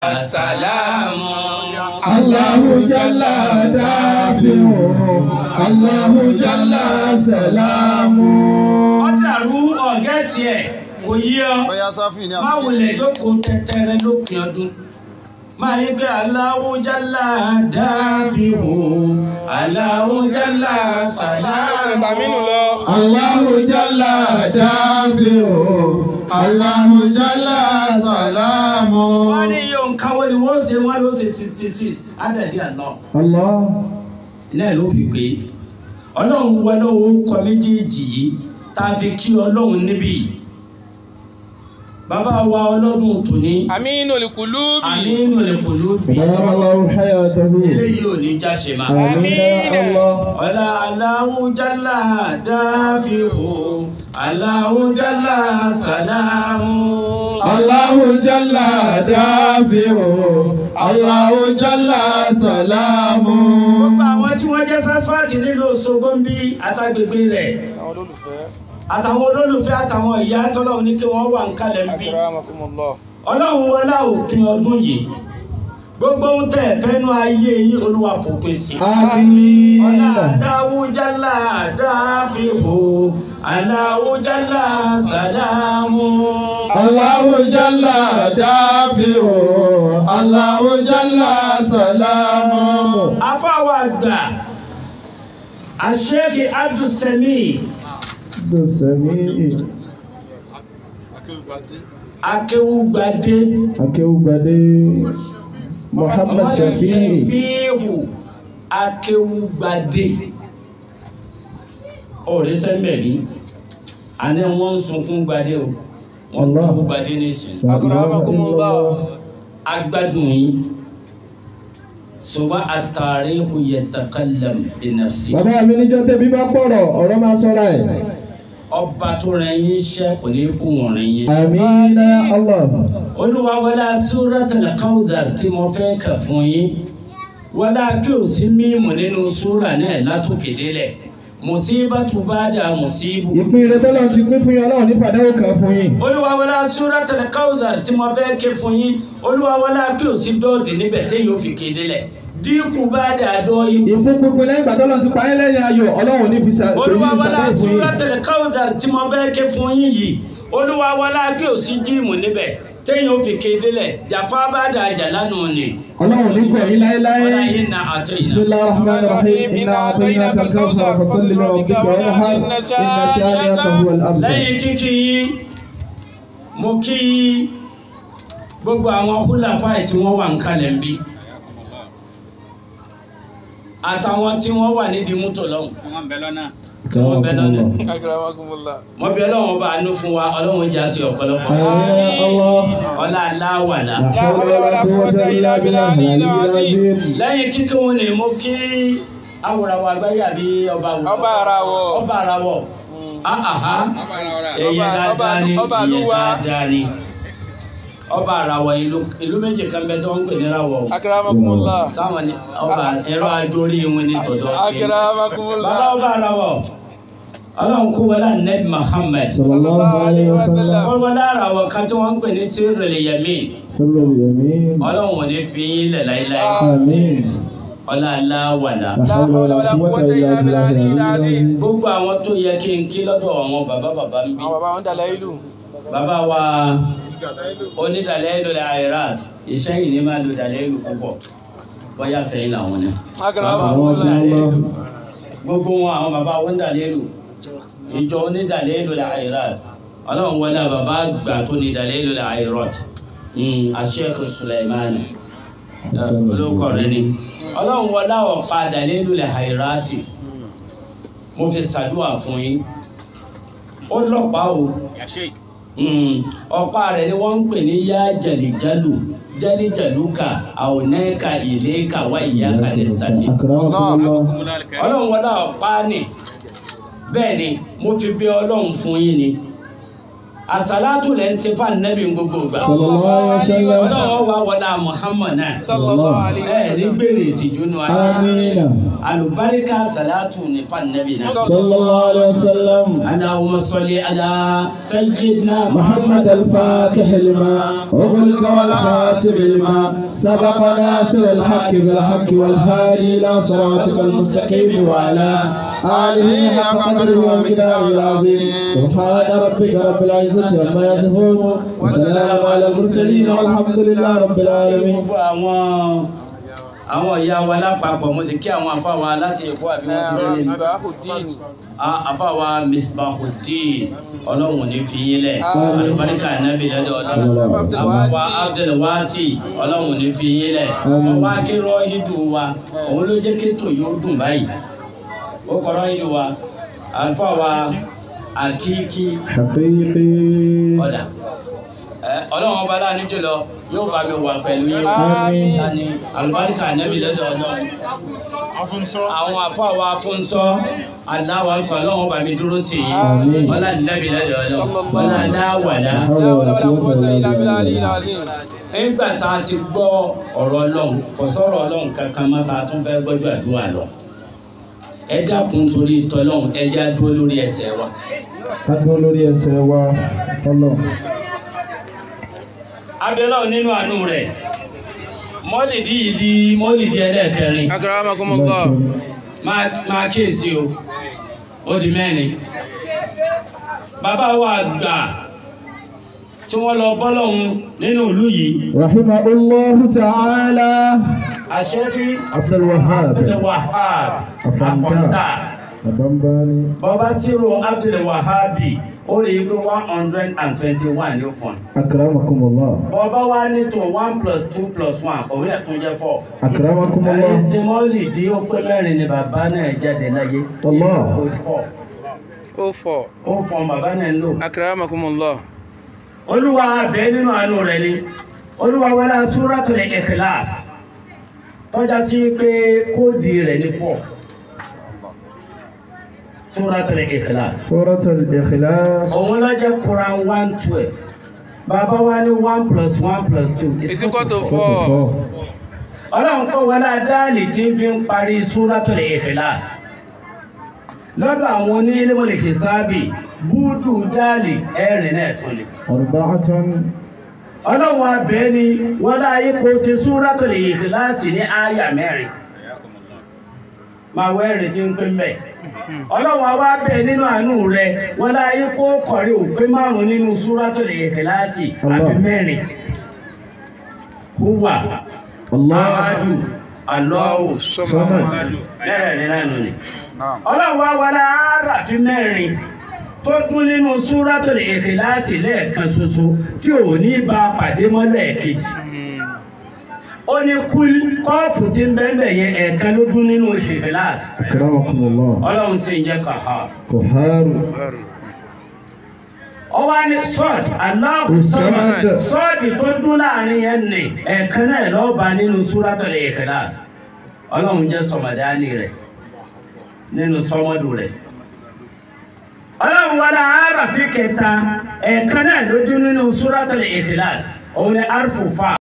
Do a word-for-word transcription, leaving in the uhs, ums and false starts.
Salaam. Allahu Jalla Dafihu, Allahu Jalla Salaam. Ọ̀dàrú ọ̀gá tiẹ̀ kò yí ọ. Má wulẹ̀ jókòó tẹ̀tẹ̀rẹ̀ lókè ọdún. Máa yí pé Allahu Jalla Dafihu, Allahu Jalla Salaam. Allahu Jalla Dafihu, Allahu Jalla Salaam. Wọ́n ní yóò ń káwọ́ ni wọ́n ṣe wọ́n ló ṣe six six six ádàdí àná. Allah. Iná ẹ̀ ló fi pé Ọlọ́run wọ lọ́wọ́ kọ méjèèjì yìí tá a fi kí Ọlọ́run níbí. Bàbá wa ọlọ́dún tòní. Aminul Qulubi. Aminul Qulubi. Allahu hayatahu. Eléyìí ò ní jáṣe máa. Àmín Allah. Ọlá Allahu Jalla Dafihu, Allahu Jalla Salaam. Allahu Jalla Dafihu, Allahu Jalla Salaam. Gbogbo àwọn tí wọ́n jẹ́ sásfàtì nílùú Òṣogbo ń bí àtàgbègbè rẹ̀. Àtàwọn olólùfẹ́ àtàwọn ìyá tọ́lọ́run ní kí wọ́n wà ń kalẹ̀ ń bí. Ọlọ́run wọlá òpin ọdún yìí. Gbogbo ohun tẹ́ fẹ́nu ayé yín Olúwa fòpin sí. Àmín. Allahu Jalla Dafihu, Allahu Jalla Salaam. Allahu Jalla Dafihu, Allahu Jalla Salaam. Afáwà àgbà, Shaykh Abdulsami. Abdulsami. Akéwúgbadé. Akéwúgbadé. Muhammad Shafi'i. Dafihu Akéwúgbadé. Ọ̀rẹ́ sẹ́mẹ̀rí. Àní wọ́n ń sunkún gbadé o. Wọ́n kú gbadé nísìn. Agbádùn yìí. Ṣùgbọ́n at-tarihu yatakallam bi nafsi. Bàbá mi níjọ́ tẹ́bí bá pọ̀rọ̀ ọ̀rọ̀ máa sọ́ra ẹ̀. Ọba tó rẹ̀ yín ṣẹ́ kò ní kú wọ̀n rẹ̀ yín. Àmín Allah. Olúwa wọlá Suratul Kawthar tí mo fẹ́ kà fún yín. Wọlá kí o sí mímù nínú súrà náà látòkè délẹ̀. Musibatu ba'da musibu. Ìpín rẹ̀ tọ́lọ́ ti pín fún yín Ọlọ́run ní fàdáwò kan fún yín. Olúwa wọlá Suratul Kawthar tí mo fẹ́ ké fún yín. Olúwa wọlá kí o sí dọ́ọ̀dì níbẹ̀ téyìn ó fi kéde lẹ̀. Dínkù bá dàdọ́ yìí. Ìfún gbogbo lẹ́yìn ìgbà tọ́lọ́ ti parí lẹ́yìn ayọ̀ Ọlọ́run ní fi sàdé fún yín. Olúwa wọlá Suratul Kawthar tí mo fẹ́ ké fún yín yìí. Olúwa wọlá kí o sí jíìmù níbẹ̀ téyìn ó fi kéde lẹ̀. Jàfá bá dà jà lánàá ni. Ọlọ́run ní gbẹ̀yìn láéláé. Wọlá yín na àtọ̀ ìyá. Bismillahir Rahmanir Rahim. Inna a'tainaka al-kawthar fasalli li rabbika wanhar. Inna shani'aka huwal abtar. Lẹ́yìn kíkí yín, mo kí gbogbo àwọn húlàfáì tí wọ́n wà ń kalẹ̀ ń bí. Àtàwọn tí wọ́n wà nídìí mọ́tò lọ́hùn. Wọ́n bẹ lọ́nà. Wọ́n bẹ lọ́nà. Mo bẹ Ọlọ́run bá àánú fún wa, Ọlọ́run jẹ́ àti ọ̀pọ̀lọpọ̀. Ọlá aláwàlá. Lẹ́yìn kíkí wọn ni mo kí awòràwọ̀ àgbáyé àbí ọba àwọ̀. Ọba àràwọ̀. Ọba àràwọ̀. Àhà. Èyí dáadáa ni, èyí dáadáa ni. Ọba àràwọ̀ ìlú méjì kan bẹ tí wọ́n ń pè ní ràwọ̀. Akramakumullah. Sáwọn ni ọba ẹ̀rọ ajórí wọn ní tọ̀dọ̀. Akramakumullah. Bàbá ọba àràwọ̀. Ọlọ́run kó wọlé Ànábì Muhammad. Sallallahu alayhi wa sallam. Wọ́n wọlé àràwọ̀ kan tí wọ́n ń pè ní Sirrul Yamin. Sirrul Yamin. Ọlọ́run ò ní fi yín lẹ̀ láíláí. Àmín. Ọlá aláwàlá. La hawla wala quwwata illa billahi. Gbogbo àwọn tó yẹ kí n kí lọ́dọ̀ àwọn bàbá bàbá ń bí. Àwọn bàbá wọn dàlẹ́ ìlú. Bàbá wa onídàlẹ́ ìlú la àìrát. Iṣẹ́ yìí ni máa lo dàlẹ́ ìlú púpọ̀. Bọ́yá sẹ́yìn làwọn ni. Bàbá wọn dàlẹ́ ìlú. Gbogbo wọn àwọn bàbá wọn dàlẹ́ ìlú. Ìjọ onídàlẹ́ ìlú la àìrát. Ọlọ́run wọlé bàbá àgbà tó ní dàlẹ́ ìlú la àìrát. Sheikh Sulaiman. Olóko rẹ ni. Ọlọ́run wọlé ọ̀pá dàlẹ́ ìlú la àìrát. Mo fi ṣàdúrà fún yín. Ó lọ́pàá o. Ọ̀pá rẹ̀ ni wọ́n ń pè ní yá jàlìjálù jàlìjálùkà àwọnẹ́ka ìlẹ́ka wá ìyáka lẹ́sàmì. Ọlọ́run wọlé ọ̀pá ni bẹ́ẹ̀ ni mo fi bí Ọlọ́run fún yín ni As-salatu lẹ́ ń ṣe fún Ànábì gbogbo ìgbà. Sallallahu alaihi wasallam. Ọlọ́run wa wọlá Muhammad náà. Sallallahu alaihi Ẹ ní gbèrè ìtìjú nu ayé. Amina. Àlùbáríkà salatu ní fún Ànábì náà. Sallallahu alaihi wasallam. Allahumma salli ala sayyidina محمد الفاتح لما أغلق والخاتم لما سبق ناصر الحق بالحق والهادي إلى صراطك المستقيم وعلى آله حق قدره ومقداره العظيم سبحان ربك رب العزة عما يصفون وسلام على المرسلين والحمد لله رب العالمين. àwọn àwọn ìyá wa lápapọ̀ mo sì kí àwọn afá wa láti Èkó àbí wọ́n ti lóye ní. Misbahuddin. Afá wa Misbahuddin Ọlọ́run ní fi yín lẹ̀ àlùbáríkà Ànábì lọ́dọ̀ Ọlọ́run. Afá wa Abdulwasi Ọlọ́run ní fi yín lẹ̀ ọwọ́ akérò ìdù wa òun ló jẹ́ kétò yóò dùn báyìí ó kọ́rọ́ ìdù wa afá wa Akíkí حقيقي. ọ̀dà Ọlọ́run ọba láàánú jùlọ yóò bá mi wà pẹ̀lú yín Àmín. tani àlùbáríkà Ànábì lọ́dọ̀ Ọlọ́run. Àwọn afáwa afúnṣọ́ aláwa ń kọ́ Ọlọ́run bá mi dúró tì yín Àmín. wọ́n láti Ànábì lọ́dọ̀ Ọlọ́run wọ́n láti láwàlá. La hawla wala quwwata illa billahi al-azim. Nígbà tá a ti gbọ́ ọ̀rọ̀ Ọlọ́run kò sọ̀rọ̀ Ọlọ́run kankan mọ́ tá a tún fẹ́ gbọ́jú àdúrà lọ. Ẹ dákun torí tọ́lọ́run ẹ já dúró lórí ẹsẹ̀ wa. ká dúró lórí ẹsẹ̀ wa Ọlọ́run. Abẹ́lọ́run nínú àánú rẹ̀ mọ́lìdí yìí di mọ́lìdí ẹlẹ́ẹ̀kẹrin. Akramakumullah. máa máa kíyèsí o ó di mẹ́rin. Bàbá wa gbà tí wọ́n lọ bọ́lọ́hun nínú ìlú yìí. Rahimahullahu ta'ala. Àṣẹ́fí Abdul Wahhab. Abdul Wahhab Afọ́ntà. Abambani. Bọ́bá sírò Abdul Wahhabi ó rí i pé one hundred and twenty-one ní ó fún. Akramakumullah. Bọ́bá wá ní tó one plus two plus one òun yẹ tún jẹ́ four. Akramakumullah. Ẹni tí mọ́lìdí ó pé mẹ́rin ni bàbá náà jáde láyé. Allah. Ó four. Ó fọ̀. Ó fọ bàbá náà ń lò. Akramakumullah. Olúwa abẹ́ nínú àánú rẹ̀ ni Olúwa wọlá Suratul Ikhlas tọ́já sí pé kóòdì rẹ̀ ní four. Suratul Ikhlas Suratul Ikhlas. òun ló jẹ́ Quran one twelve. Bàbá wa ní one plus one plus two Is equal to four. Ọlọ́run kọ́ wọlá dáàlì tí ń fi ń parí Suratul Ikhlas lọ́dọ̀ àwọn oní ilé hisabi búdù dáàlì ẹ̀rìn náà tún lè. Arba'atun. Ọlọ́run abẹ́ ni wọ́n láyé kó ṣe Suratul Ikhlas ní àyà mẹ́rin. Máa wẹ́rin tí ń pín mẹ́. Ọlọ́run àwa bẹ̀ nínú àánú rẹ̀ wọ́n láyé kó kọ̀rí òpin márùn-ún nínú Suratul Ikhlas àfi mẹ́rin. Huwa Allah. Ahadu Allahu Samad. mẹ́rẹ̀ẹ̀rin lánàá ni. Ọlọ́run wa wọlá ara fi mẹ́rin tó dún nínú Suratul Ikhlas lẹ́ẹ̀kan ṣoṣo tí ò ní bá pàdé mọ́ lẹ́ẹ̀kejì. Ó ní kúl kọ́ọ̀fù tí ń bẹ́ẹ̀ yẹn ẹ̀ẹ̀kan ló dún nínú Ikhlas. Akramakumullah. Ọlọ́run sì ń jẹ́ Qahhar. Qahharu. Ọwọ́ ní sọ́ọ̀dì Allahu Samad sọ́ọ̀dì tó dún láàrin yẹn nì ẹ̀ẹ̀kan náà lọ́ọ̀bà nínú Suratul Ikhlas. Ọlọ́run jẹ́ sọmọdáálì rẹ̀ nínú sọmọdù rẹ̀. Ọlọ́run wọlé àáràfin kẹta ẹ̀ẹ̀kan náà ló dún nínú Suratul Ikhlas òun ni arfu fa.